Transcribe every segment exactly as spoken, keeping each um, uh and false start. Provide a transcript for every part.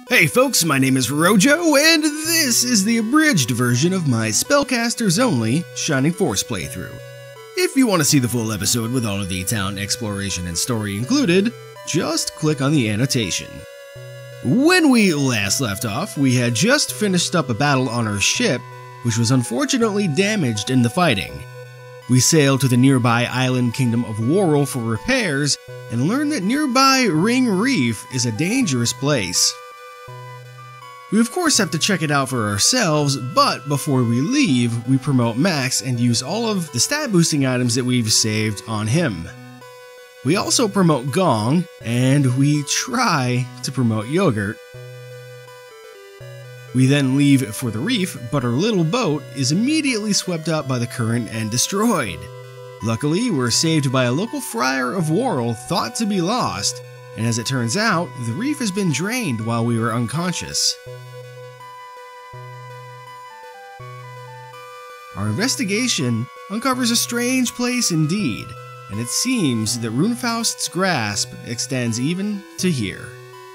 Hey folks, my name is Rojo, and this is the abridged version of my Spellcasters only Shining Force playthrough. If you want to see the full episode with all of the town exploration and story included, just click on the annotation. When we last left off, we had just finished up a battle on our ship, which was unfortunately damaged in the fighting. We sailed to the nearby island kingdom of Worrell for repairs, and learned that nearby Ring Reef is a dangerous place. We of course have to check it out for ourselves, but before we leave, we promote Max and use all of the stat boosting items that we've saved on him. We also promote Gong, and we try to promote Yogurt. We then leave for the reef, but our little boat is immediately swept up by the current and destroyed. Luckily, we're saved by a local friar of Worrell thought to be lost, and as it turns out, the reef has been drained while we were unconscious. Our investigation uncovers a strange place indeed, and it seems that Runefaust's grasp extends even to here.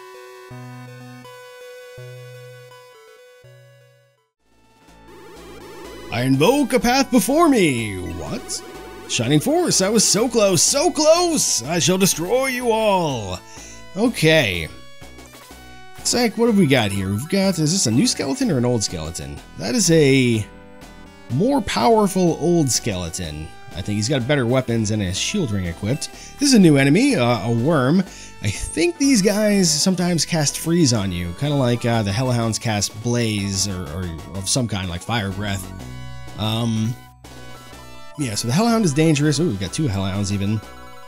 I invoke a path before me! What? Shining Force, I was so close, so close! I shall destroy you all! Okay. It's like, what have we got here? We've got, is this a new skeleton or an old skeleton? That is a more powerful old skeleton. I think he's got better weapons and a shield ring equipped. This is a new enemy, uh, a worm. I think these guys sometimes cast freeze on you, kind of like uh, the Hellhounds cast blaze or, or of some kind, like fire breath. Um, yeah, so the Hellhound is dangerous. Ooh, we've got two Hellhounds even.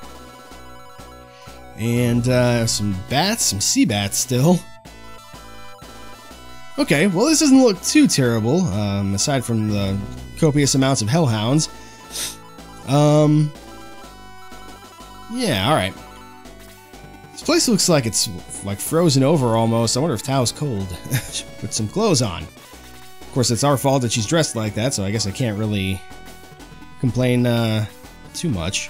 And uh, some bats, some sea bats still. Okay, well this doesn't look too terrible, um, aside from the copious amounts of Hellhounds. Um, yeah, alright. This place looks like it's like frozen over almost. I wonder if Tao's cold. Put some clothes on. Of course, it's our fault that she's dressed like that, so I guess I can't really complain uh, too much.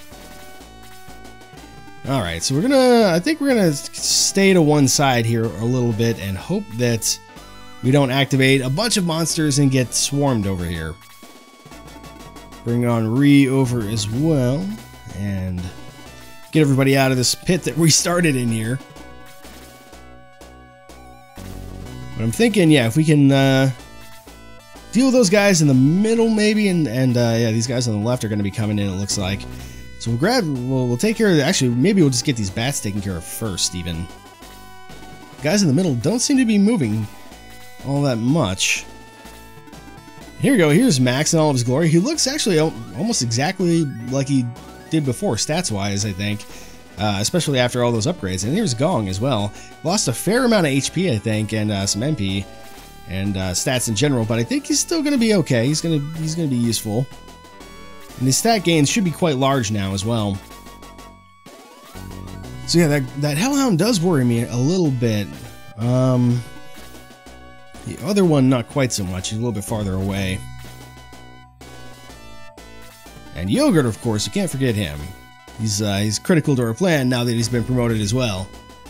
Alright, so we're gonna, I think we're gonna stay to one side here a little bit and hope that we don't activate a bunch of monsters and get swarmed over here. Bring on Ree over as well, and get everybody out of this pit that we started in here. But I'm thinking, yeah, if we can uh, deal with those guys in the middle maybe, and, and uh, yeah, these guys on the left are going to be coming in, it looks like. So we'll grab, we'll, we'll take care of, actually, maybe we'll just get these bats taken care of first, even. The guys in the middle don't seem to be moving all that much. Here we go, here's Max in all of his glory. He looks actually almost exactly like he did before, stats-wise, I think. Uh, especially after all those upgrades. And here's Gong as well. Lost a fair amount of H P, I think, and uh, some M P. And uh, stats in general, but I think he's still going to be okay. He's going to he's going to be useful. And his stat gains should be quite large now as well. So yeah, that, that Hellhound does worry me a little bit. Um... The other one, not quite so much. He's a little bit farther away. And Yogurt, of course, you can't forget him. He's uh, he's critical to our plan now that he's been promoted as well.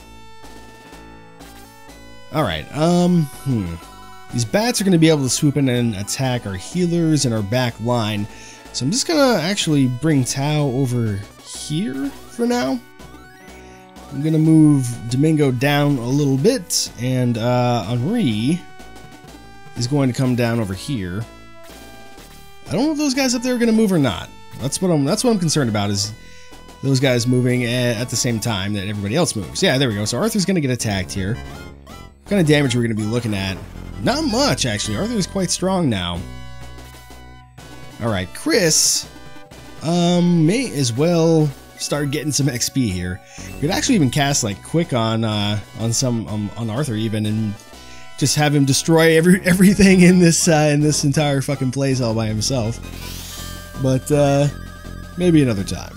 Alright, um, hmm. These bats are going to be able to swoop in and attack our healers and our back line. So I'm just going to actually bring Tao over here for now. I'm going to move Domingo down a little bit, and uh, Henri is going to come down over here. I don't know if those guys up there are going to move or not. That's what I'm. That's what I'm concerned about, is those guys moving at the same time that everybody else moves. Yeah, there we go. So Arthur's going to get attacked here. What kind of damage we're going to be looking at? Not much, actually. Arthur is quite strong now. All right, Chris um, may as well start getting some X P here. You could actually even cast like quick on uh, on some um, on Arthur even, and just have him destroy every everything in this uh, in this entire fucking place all by himself. But uh, maybe another time.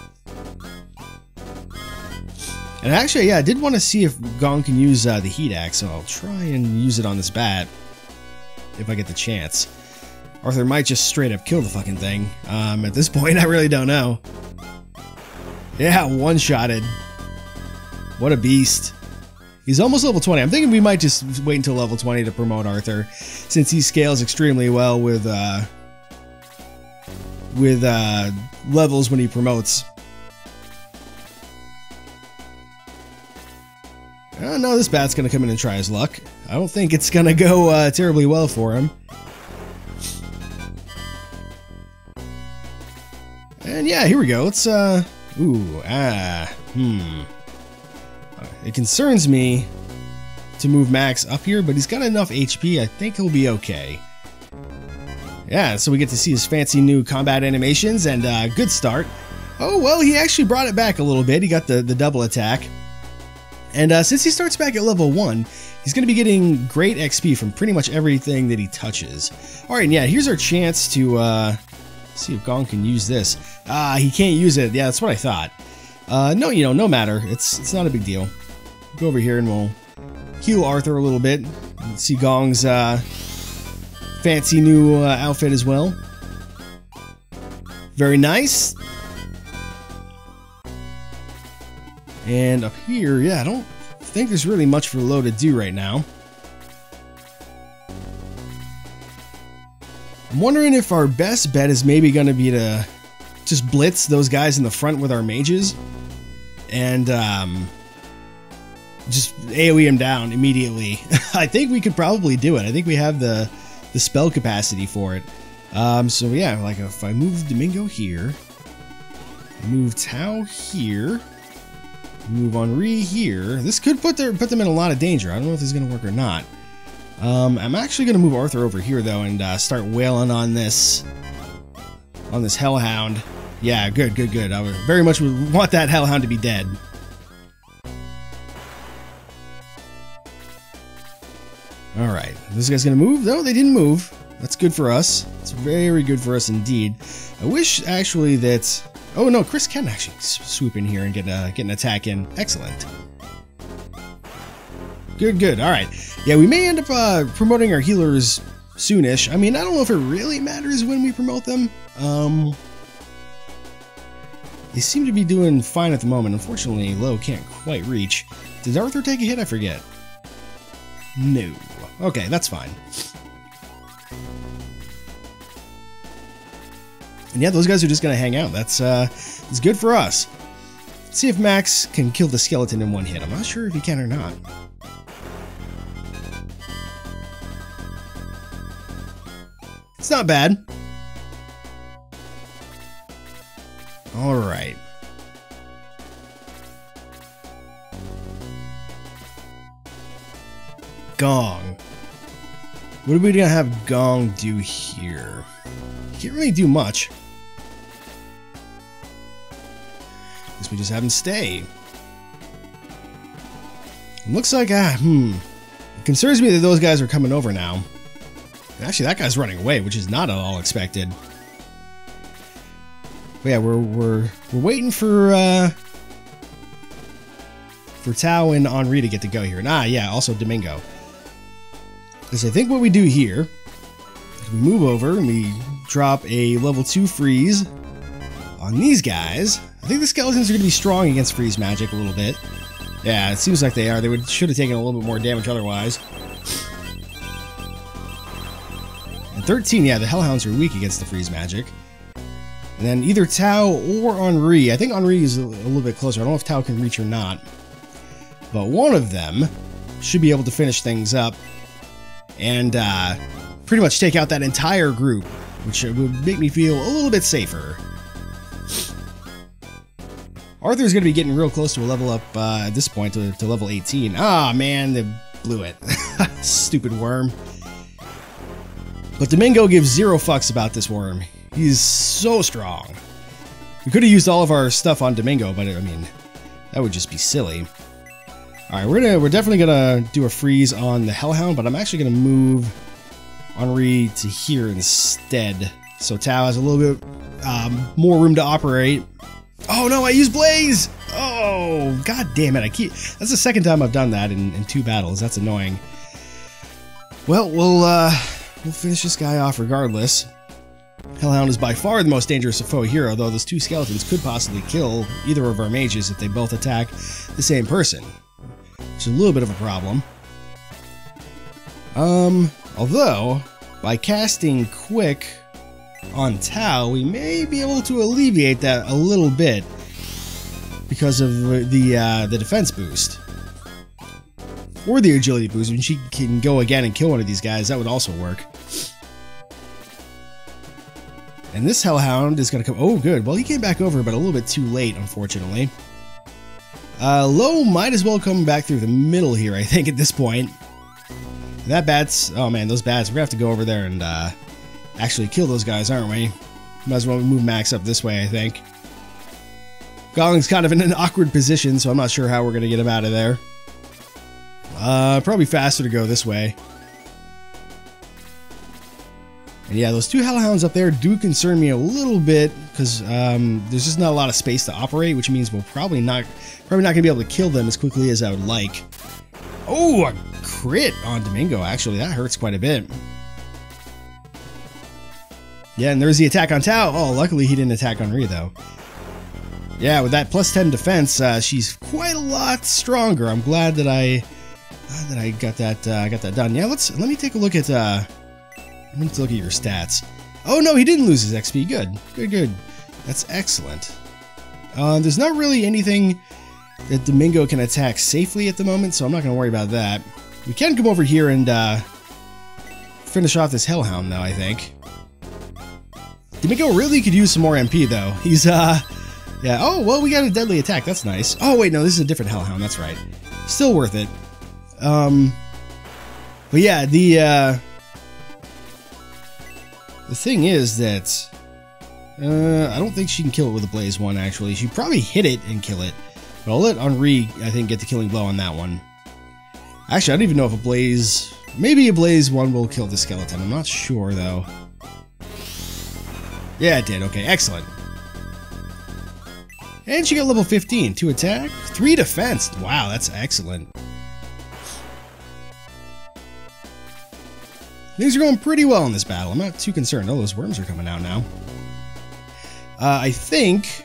And actually, yeah, I did want to see if Gong can use uh, the heat axe, so I'll try and use it on this bat if I get the chance. Arthur might just straight up kill the fucking thing. Um, at this point, I really don't know. Yeah, one-shotted. What a beast. He's almost level twenty. I'm thinking we might just wait until level twenty to promote Arthur, since he scales extremely well with uh, with uh, levels when he promotes. Oh no, this bat's gonna come in and try his luck. I don't think it's gonna go uh, terribly well for him. And yeah, here we go. Let's uh, ooh, ah, hmm. It concerns me to move Max up here, but he's got enough H P. I think he'll be okay. Yeah, so we get to see his fancy new combat animations, and uh, good start. Oh, well, he actually brought it back a little bit. He got the, the double attack. And uh, since he starts back at level one, he's going to be getting great X P from pretty much everything that he touches. Alright, and yeah, here's our chance to uh, see if Gong can use this. Ah, he can't use it. Yeah, that's what I thought. Uh, no, you know, no matter. It's, it's not a big deal. Go over here and we'll heal Arthur a little bit. See Gong's uh, fancy new uh, outfit as well. Very nice. And up here, yeah, I don't think there's really much for Lo to do right now. I'm wondering if our best bet is maybe going to be to just blitz those guys in the front with our mages. And um, just AoE him down immediately. I think we could probably do it. I think we have the, the spell capacity for it. Um, so yeah, like if I move Domingo here, move Tao here, move Henri here, this could put their put them in a lot of danger. I don't know if this is going to work or not. Um, I'm actually going to move Arthur over here though and uh, start wailing on this on this Hellhound. Yeah, good, good, good. I would very much would want that Hellhound to be dead. Alright, this guy's gonna move? No, they didn't move. That's good for us. It's very good for us indeed. I wish actually that... Oh no, Chris can actually swoop in here and get, a, get an attack in. Excellent. Good, good. Alright. Yeah, we may end up uh, promoting our healers soonish. I mean, I don't know if it really matters when we promote them. Um... They seem to be doing fine at the moment. Unfortunately, Lo can't quite reach. Did Arthur take a hit? I forget. No. Okay, that's fine. And yeah, those guys are just gonna hang out. That's uh, it's good for us. Let's see if Max can kill the skeleton in one hit. I'm not sure if he can or not. It's not bad. All right. Gong. What are we gonna have Gong do here? Can't really do much. Guess we just have him stay. It looks like, ah, hmm. It concerns me that those guys are coming over now. Actually, that guy's running away, which is not at all expected. But yeah, we're we're we're waiting for uh, for Tao and Henri to get to go here. And ah, yeah, also Domingo. Because I think what we do here is we move over and we drop a level two freeze on these guys. I think the skeletons are going to be strong against freeze magic a little bit. Yeah, it seems like they are. They would should have taken a little bit more damage otherwise. And thirteen, yeah, the Hellhounds are weak against the freeze magic. And then either Tao or Henri. I think Henri is a, a little bit closer. I don't know if Tao can reach or not. But one of them should be able to finish things up and uh, pretty much take out that entire group, which would make me feel a little bit safer. Arthur's going to be getting real close to a level up uh, at this point, to, to level eighteen. Ah, man, they blew it. Stupid worm. But Domingo gives zero fucks about this worm. He's so strong. We could have used all of our stuff on Domingo, but I mean, that would just be silly. Alright, we're gonna we're definitely gonna do a freeze on the Hellhound, but I'm actually gonna move Henri to here instead. So Tao has a little bit um, more room to operate. Oh no, I used Blaze! Oh, god damn it, I keep that's the second time I've done that in, in two battles. That's annoying. Well, we'll uh we'll finish this guy off regardless. Hellhound is by far the most dangerous foe here, although those two skeletons could possibly kill either of our mages if they both attack the same person. which is a little bit of a problem. Um, although, by casting Quick on Tau, we may be able to alleviate that a little bit because of the uh, the defense boost. Or the agility boost. When she can go again and kill one of these guys, that would also work. And this Hellhound is going to come... Oh, good. Well, he came back over, but a little bit too late, unfortunately. Uh, Low might as well come back through the middle here, I think, at this point. That bat's... Oh, man, those bats. We're going to have to go over there and uh, actually kill those guys, aren't we? Might as well move Max up this way, I think. Gobling's kind of in an awkward position, so I'm not sure how we're going to get him out of there. Uh, probably faster to go this way. And yeah, those two Hellhounds up there do concern me a little bit, because um, there's just not a lot of space to operate, which means we'll probably not, probably not going to be able to kill them as quickly as I would like. Oh, a crit on Domingo, actually. That hurts quite a bit. Yeah, and there's the attack on Tau. Oh, luckily he didn't attack on Rhea, though. Yeah, with that plus ten defense, uh, she's quite a lot stronger. I'm glad that I, glad that I got that, uh, got that done. Yeah, let's let me take a look at. Uh, Let's look at your stats. Oh no, he didn't lose his X P. Good, good, good. That's excellent. Uh, there's not really anything that Domingo can attack safely at the moment, so I'm not going to worry about that. We can come over here and uh, finish off this Hellhound, though, I think. Domingo really could use some more M P, though. He's, uh... yeah, oh, well, we got a deadly attack. That's nice. Oh, wait, no, this is a different Hellhound. That's right. Still worth it. Um... But yeah, the, uh... The thing is that uh, I don't think she can kill it with a Blaze one, actually. She'd probably hit it and kill it. But I'll let Henri, I think, get the killing blow on that one. Actually, I don't even know if a Blaze... Maybe a Blaze one will kill the skeleton. I'm not sure, though. Yeah, it did. Okay, excellent. And she got level fifteen. two attack, three defense. Wow, that's excellent. Things are going pretty well in this battle. I'm not too concerned. Oh, those worms are coming out now. Uh, I think...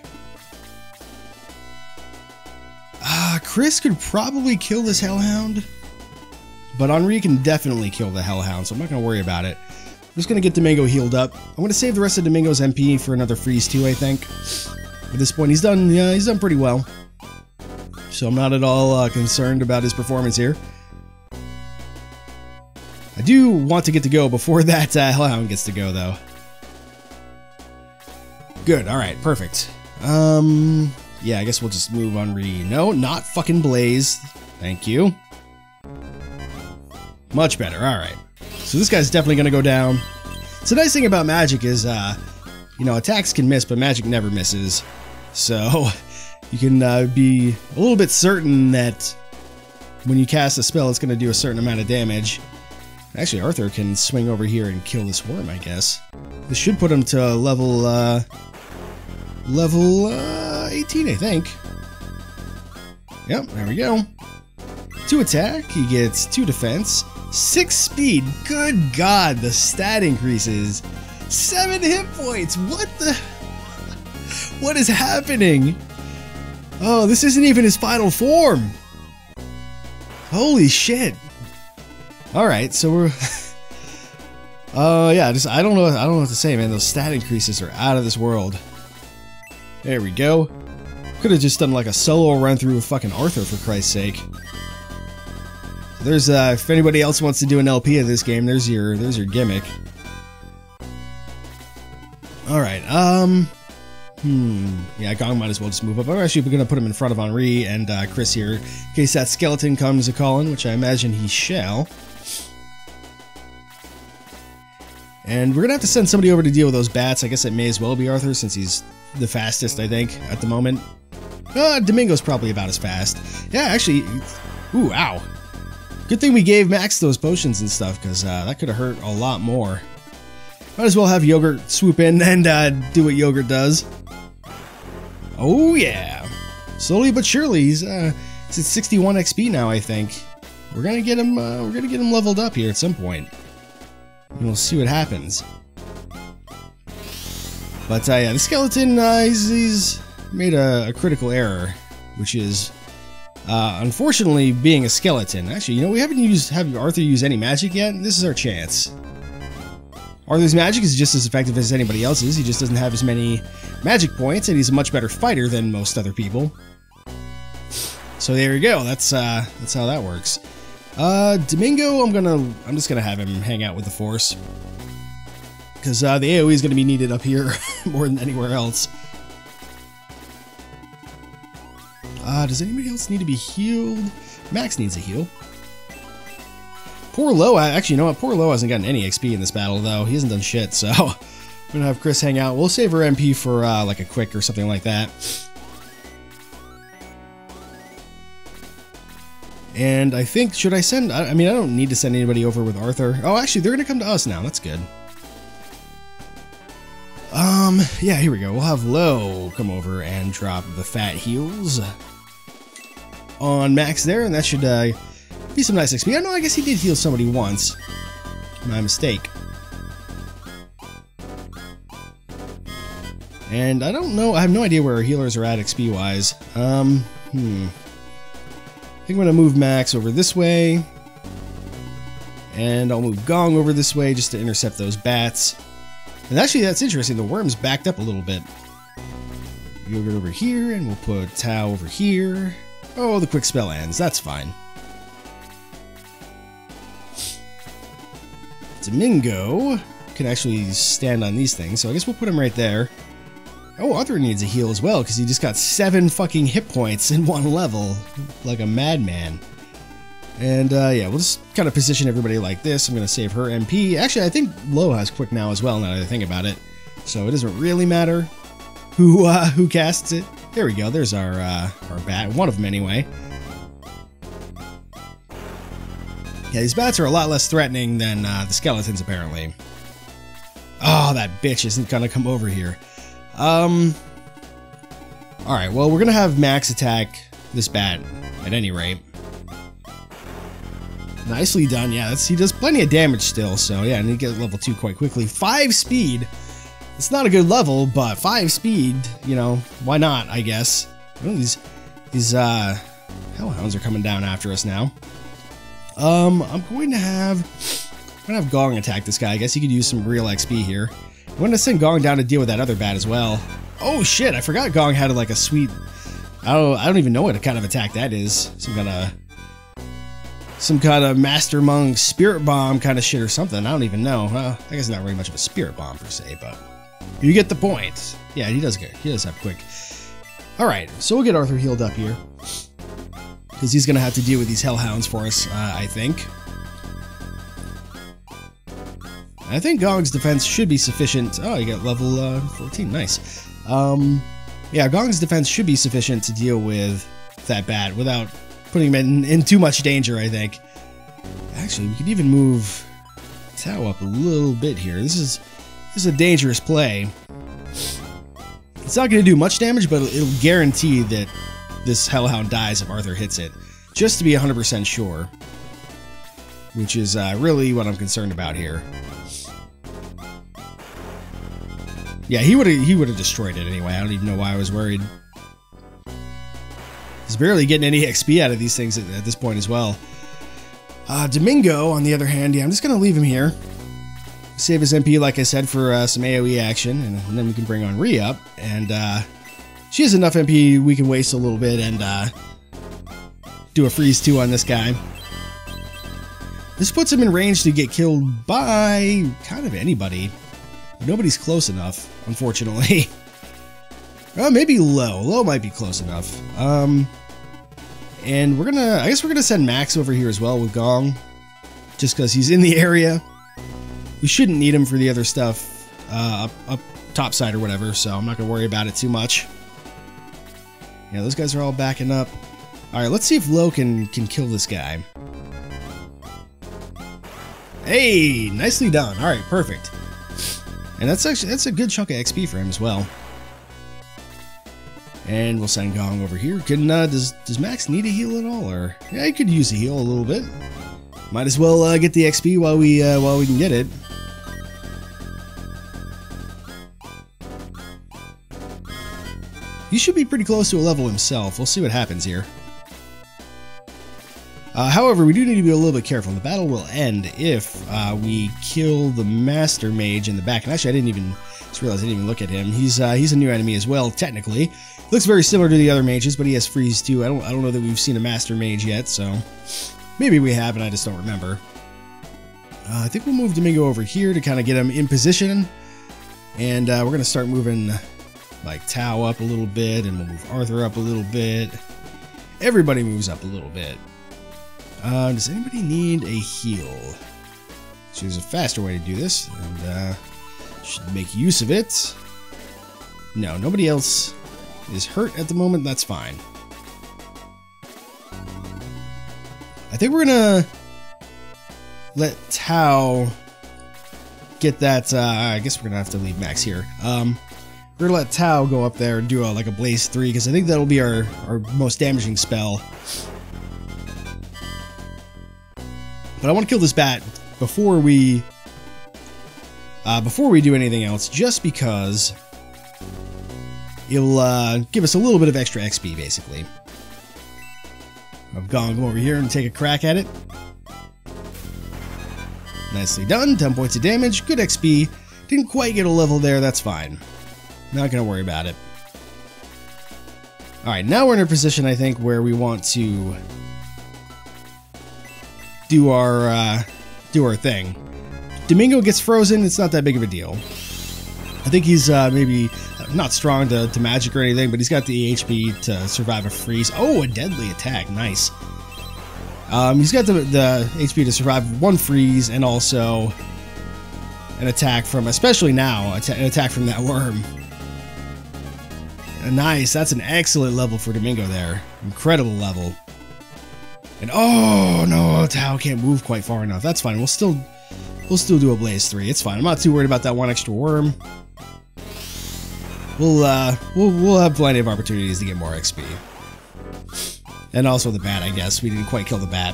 Uh, Chris could probably kill this Hellhound. But Henri can definitely kill the Hellhound, so I'm not going to worry about it. I'm just going to get Domingo healed up. I'm going to save the rest of Domingo's M P for another freeze too, I think. At this point, he's done, yeah, he's done pretty well. So I'm not at all uh, concerned about his performance here. I do want to get to go before that uh, Hellhound gets to go, though. Good, alright, perfect. Um, yeah, I guess we'll just move Henri. No, not fucking Blaze. Thank you. Much better, alright. So this guy's definitely gonna go down. So the nice thing about magic is, uh, you know, attacks can miss, but magic never misses. So, you can uh, be a little bit certain that when you cast a spell, it's gonna do a certain amount of damage. Actually, Arthur can swing over here and kill this worm, I guess. This should put him to level, uh... Level, uh, eighteen, I think. Yep, there we go. Two attack, he gets two defense. Six speed, good god, the stat increases. Seven hit points, what the... What is happening? Oh, this isn't even his final form. Holy shit. Alright, so we're... uh, yeah, just, I don't know, I don't know what to say, man. Those stat increases are out of this world. There we go. Could have just done like a solo run through with fucking Arthur, for Christ's sake. There's, uh, if anybody else wants to do an L P of this game, there's your, there's your gimmick. Alright, um... Hmm, yeah, Gong might as well just move up. I'm actually going to put him in front of Henri and uh, Chris here, in case that skeleton comes a-calling, which I imagine he shall. And we're going to have to send somebody over to deal with those bats. I guess it may as well be Arthur, since he's the fastest, I think, at the moment. Uh, Domingo's probably about as fast. Yeah, actually... Ooh, ow. Good thing we gave Max those potions and stuff, because uh, that could have hurt a lot more. Might as well have Yogurt swoop in and uh, do what Yogurt does. Oh, yeah. Slowly but surely, he's, uh, he's at sixty-one X P now, I think. We're gonna get him, uh, we're gonna get him leveled up here at some point. And we'll see what happens. But, uh, yeah, the skeleton, uh, he's, he's made a, a critical error, which is Uh, unfortunately, being a skeleton. Actually, you know, we haven't used have Arthur use any magic yet. This is our chance. Arthur's magic is just as effective as anybody else's. He just doesn't have as many magic points, and he's a much better fighter than most other people. So there you go. That's uh, that's how that works. Uh, Domingo, I'm gonna, I'm just gonna have him hang out with the Force, because uh, the A O E is gonna be needed up here more than anywhere else. Uh, does anybody else need to be healed? Max needs a heal. Poor Lo, actually, you know what? Poor Lo hasn't gotten any X P in this battle, though. He hasn't done shit, so I'm gonna have Chris hang out. We'll save her M P for uh, like a quick or something like that. And I think, should I send, I mean, I don't need to send anybody over with Arthur. Oh, actually, they're gonna come to us now. That's good. Um, yeah, here we go. We'll have Lo come over and drop the fat heals on Max there, and that should uh, be some nice X P. I know, I guess he did heal somebody once. My mistake. And I don't know, I have no idea where our healers are at X P-wise. Um, hmm. I think I'm going to move Max over this way. And I'll move Gong over this way just to intercept those bats. And actually, that's interesting. The worm's backed up a little bit. Yogurt over here, and we'll put Tao over here. Oh, the quick spell ends. That's fine. Domingo can actually stand on these things, so I guess we'll put him right there. Oh, Arthur needs a heal as well, because he just got seven fucking hit points in one level. Like a madman. And, uh, yeah, we'll just kind of position everybody like this. I'm going to save her M P. Actually, I think Lo has quick now as well, now that I think about it. So it doesn't really matter who, uh, who casts it. There we go. There's our, uh, our bat. One of them, anyway. Yeah, these bats are a lot less threatening than, uh, the skeletons, apparently. Oh, that bitch isn't going to come over here. Um, alright, well, we're gonna have Max attack this bat, at any rate. Nicely done, yeah, that's, he does plenty of damage still, so yeah, and he gets level two quite quickly. five speed! It's not a good level, but five speed, you know, why not, I guess. Oh, these, these, uh, hellhounds are coming down after us now. Um, I'm going to have, I'm gonna have Gong attack this guy. I guess he could use some real X P here. I'm going to send Gong down to deal with that other bat as well. Oh shit, I forgot Gong had like a sweet... I don't, I don't even know what kind of attack that is. Some kind of... Some kind of Master Monk Spirit Bomb kind of shit or something. I don't even know. Well, I guess not really much of a Spirit Bomb per se, but... You get the point. Yeah, he does get, he does have quick. Alright, so we'll get Arthur healed up here. Because he's going to have to deal with these hellhounds for us, uh, I think. I think Gong's defense should be sufficient. Oh, you got level uh, fourteen. Nice. Um, yeah, Gong's defense should be sufficient to deal with that bat without putting him in, in too much danger, I think. Actually, we could even move Tao up a little bit here. This is, this is a dangerous play. It's not going to do much damage, but it'll, it'll guarantee that this Hellhound dies if Arthur hits it. Just to be one hundred percent sure. Which is uh, really what I'm concerned about here. Yeah, he would have he would have destroyed it anyway. I don't even know why I was worried. He's barely getting any X P out of these things at, at this point as well. Uh, Domingo, on the other hand, yeah, I'm just going to leave him here. Save his M P, like I said, for uh, some A O E action, and, and then we can bring on Reef up. And uh, she has enough M P we can waste a little bit and uh, do a freeze two on this guy. This puts him in range to get killed by kind of anybody. Nobody's close enough, unfortunately. Oh, maybe Lo. Lo might be close enough. Um, and we're gonna, I guess we're gonna send Max over here as well with Gong. Just because he's in the area. We shouldn't need him for the other stuff uh, up, up topside or whatever, so I'm not gonna worry about it too much. Yeah, those guys are all backing up. Alright, let's see if Lo can, can kill this guy. Hey, nicely done. Alright, perfect. And that's actually, that's a good chunk of X P for him as well. And we'll send Gong over here. Can, uh, does, does Max need a heal at all? Or, yeah, he could use a heal a little bit. Might as well uh, get the X P while we, uh, while we can get it. He should be pretty close to a level himself. We'll see what happens here. Uh, however, we do need to be a little bit careful. The battle will end if uh, we kill the Master Mage in the back. And actually, I didn't even just realize I didn't even look at him. He's uh, he's a new enemy as well, technically. Looks very similar to the other mages, but he has freeze too. I don't I don't know that we've seen a Master Mage yet, so maybe we have, and I just don't remember. Uh, I think we'll move Domingo over here to kind of get him in position, and uh, we're gonna start moving like Tao up a little bit, and we'll move Arthur up a little bit. Everybody moves up a little bit. Uh, does anybody need a heal? So there's a faster way to do this, and uh, should make use of it. No, nobody else is hurt at the moment. That's fine. I think we're gonna let Tao get that. Uh, I guess we're gonna have to leave Max here. Um, we're gonna let Tao go up there and do a, like a Blaze three, because I think that'll be our our most damaging spell. But I want to kill this bat before we uh, before we do anything else, just because it'll uh, give us a little bit of extra X P, basically. I've gone over here and take a crack at it. Nicely done. ten points of damage. Good X P. Didn't quite get a level there. That's fine. Not going to worry about it. Alright, now we're in a position, I think, where we want to do our uh, do our thing. Domingo gets frozen. It's not that big of a deal. I think he's uh, maybe not strong to, to magic or anything, but he's got the H P to survive a freeze. Oh, a deadly attack. Nice. Um, he's got the, the H P to survive one freeze and also an attack from, especially now, an attack from that worm. Uh, nice. That's an excellent level for Domingo there. Incredible level. And oh no, Tao can't move quite far enough. That's fine. We'll still we'll still do a Blaze three. It's fine. I'm not too worried about that one extra worm. We'll uh we'll we'll have plenty of opportunities to get more X P. And also the bat, I guess. We didn't quite kill the bat.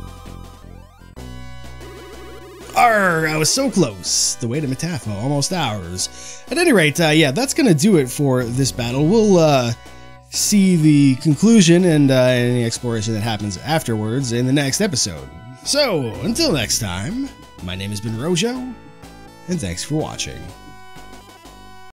Arr, I was so close. The way to Metapho, almost ours. At any rate, uh, yeah, that's gonna do it for this battle. We'll uh see the conclusion and uh, any exploration that happens afterwards in the next episode. So, until next time, my name has been Rojo, and thanks for watching.